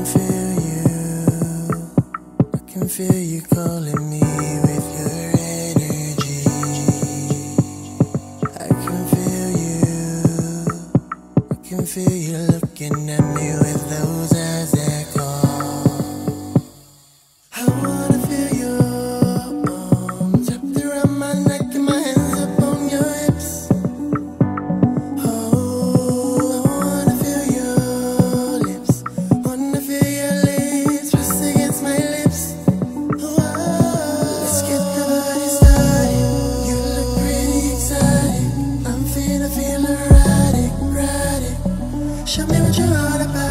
feel you. I can feel you calling me with your energy. I can feel you. I can feel you looking at me with those eyes that call. I wanna feel your arms wrapped around my neck and my hands up on your hips. Oh, I wanna feel your lips. Wanna feel your lips pressed against my lips. Oh, let's get the party started. You look pretty excited. I'm feeling erratic. Show me what you're all about.